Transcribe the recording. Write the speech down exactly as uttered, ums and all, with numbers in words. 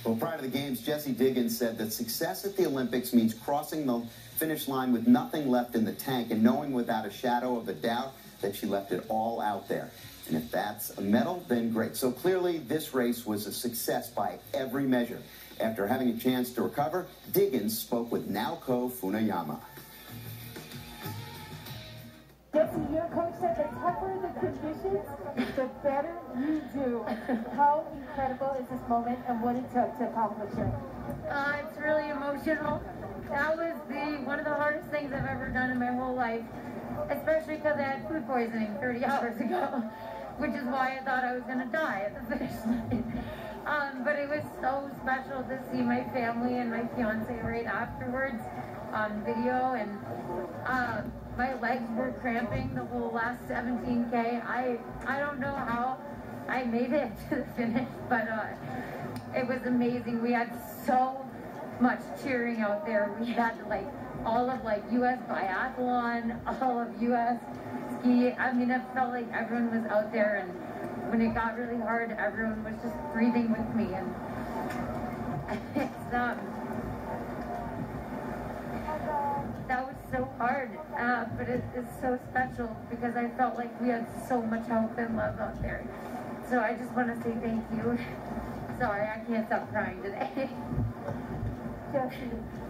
Well, prior to the games, Jessie Diggins said that success at the Olympics means crossing the finish line with nothing left in the tank and knowing without a shadow of a doubt that she left it all out there. And if that's a medal, then great. So clearly, this race was a success by every measure. After having a chance to recover, Diggins spoke with Naoko Funayama. Jessie, your coach said the tougher the conditions, the better you do. How incredible is this moment and what it took to accomplish it? Uh, it's really emotional. That was the one of the hardest things I've ever done in my whole life, especially because I had food poisoning thirty hours ago, which is why I thought I was going to die at the finish line. Um, but it was so special to see my family and my fiance right afterwards on video, and uh, my legs were cramping the whole last seventeen K. I I don't know how I made it to the finish, but uh, it was amazing. We had so much cheering out there. We had like all of like U S biathlon, all of U S ski. I mean, it felt like everyone was out there, and when it got really hard, everyone was just breathing with me, and it's um that was so hard, uh, but it is so special because I felt like we had so much hope and love out there. So I just want to say thank you. Sorry, I can't stop crying today. Jessie.